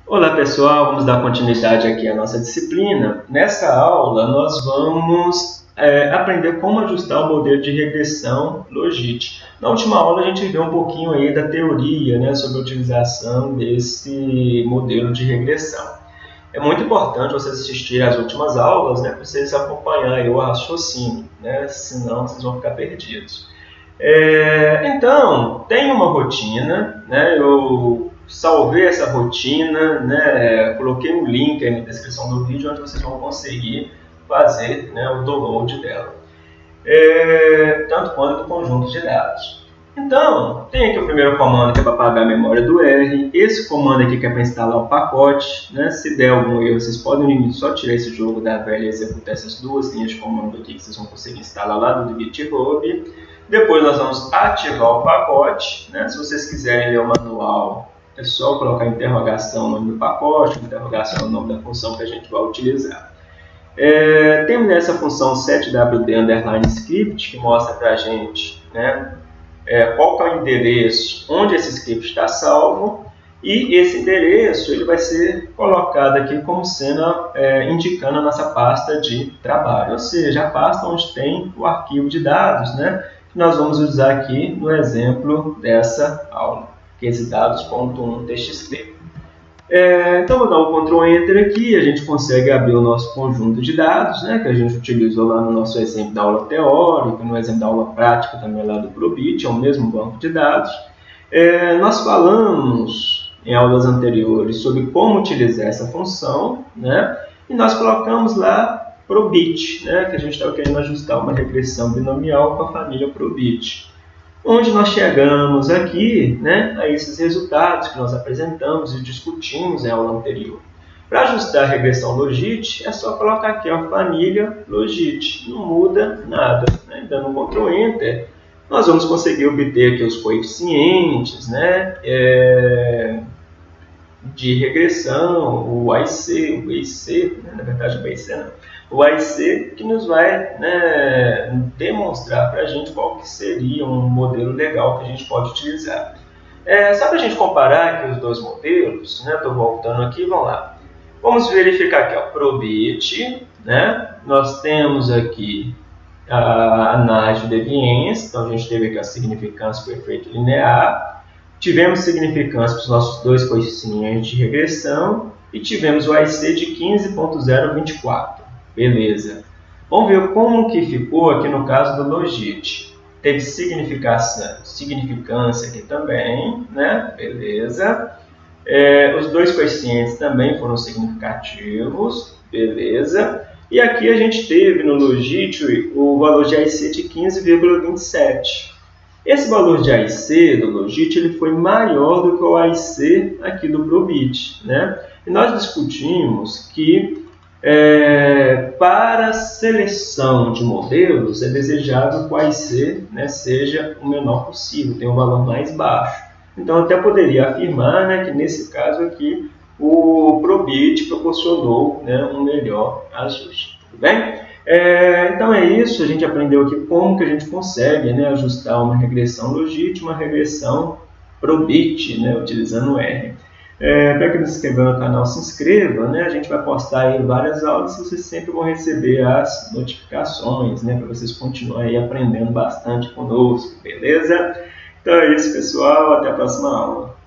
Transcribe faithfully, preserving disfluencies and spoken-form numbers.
Olá pessoal, vamos dar continuidade aqui à nossa disciplina. Nessa aula nós vamos é, aprender como ajustar o modelo de regressão Logit. Na última aula a gente viu um pouquinho aí da teoria, né, sobre a utilização desse modelo de regressão. É muito importante vocês assistirem às últimas aulas, né, para vocês acompanharem o raciocínio, né, senão vocês vão ficar perdidos. É, então, tem uma rotina, né, eu salvei essa rotina, né, coloquei um link aí na descrição do vídeo onde vocês vão conseguir fazer, né, o download dela, é, tanto quanto do conjunto de dados. Então, tem aqui o primeiro comando que é para apagar a memória do R, esse comando aqui que é para instalar o pacote, né, se der algum erro vocês podem no início só tirar esse jogo da velha e executar essas duas linhas de comando aqui que vocês vão conseguir instalar lá do GitHub. Depois nós vamos ativar o pacote, né, se vocês quiserem ler o manual, é só colocar interrogação no nome do pacote, interrogação no nome da função que a gente vai utilizar. É, temos essa função sete W D underline script, que mostra para a gente, né, é, qual que é o endereço onde esse script está salvo, e esse endereço ele vai ser colocado aqui como sendo, é, indicando a nossa pasta de trabalho, ou seja, a pasta onde tem o arquivo de dados, né, que nós vamos usar aqui no exemplo dessa aula, que é esse dados ponto um T X T. É, então, vou dar um control enter aqui, a gente consegue abrir o nosso conjunto de dados, né, que a gente utilizou lá no nosso exemplo da aula teórica, no exemplo da aula prática também lá do Probit, é o mesmo banco de dados. É, nós falamos em aulas anteriores sobre como utilizar essa função, né, e nós colocamos lá Probit, né, que a gente estava querendo ajustar uma regressão binomial com a família Probit. Onde nós chegamos aqui, né, a esses resultados que nós apresentamos e discutimos em aula anterior. Para ajustar a regressão Logit, é só colocar aqui a família Logit, não muda nada, né? Dando um control enter, nós vamos conseguir obter aqui os coeficientes, né, é, de regressão, o A I C, o B I C, né, na verdade o B I C não, o A I C, que nos vai, né, demonstrar para a gente qual que seria um modelo legal que a gente pode utilizar. É, só para a gente comparar aqui os dois modelos, né, estou voltando aqui, vamos lá. Vamos verificar aqui, ó, Probit, né, nós temos aqui a análise de deviência, então a gente teve aqui a significância por efeito linear, tivemos significância para os nossos dois coeficientes de regressão e tivemos o A I C de quinze ponto zero vinte e quatro. Beleza. Vamos ver como que ficou aqui no caso do Logit. Teve significação, significância aqui também, né? Beleza. É, os dois coeficientes também foram significativos, beleza. E aqui a gente teve no Logit o valor de A I C de quinze vírgula vinte e sete. Esse valor de A I C do Logit ele foi maior do que o A I C aqui do Probit, né? E nós discutimos que É, para seleção de modelos, é desejável que o A I C, né, seja o menor possível, tenha um valor mais baixo. Então, até poderia afirmar, né, que nesse caso aqui, o Probit proporcionou, né, um melhor ajuste. Tudo bem? É, então é isso, a gente aprendeu aqui como que a gente consegue, né, ajustar uma regressão Logit, uma regressão Probit, né, utilizando o R. É, para quem não se inscreveu no canal, se inscreva, né? A gente vai postar aí várias aulas e vocês sempre vão receber as notificações, né? Para vocês continuarem aprendendo bastante conosco, beleza? Então é isso, pessoal. Até a próxima aula.